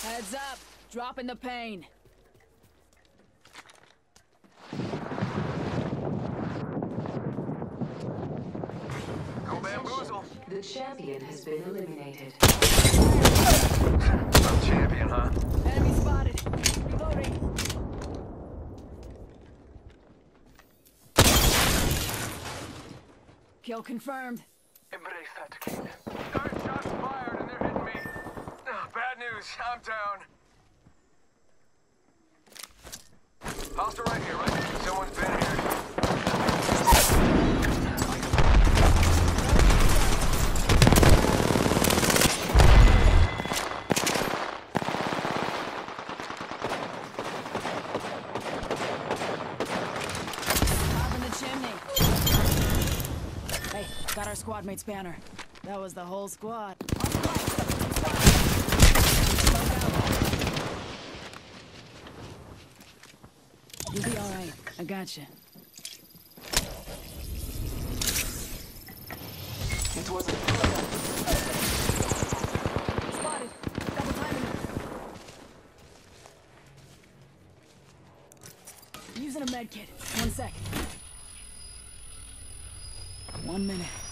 Heads up! Dropping the pain. Go bamboozle. The champion has been eliminated. I'm champion, huh? Enemy spotted. Reloading. Kill confirmed. Embrace that, King. Third shots fired and they're hitting me. Bad news. I'm down. Hostile right here, right? Someone's been here. Top in the chimney. Hey, got our squad mate's banner. That was the whole squad. On the right. You'll be alright. I gotcha. It was a Spotted. Double timing. Using a med kit. 1 sec. 1 minute.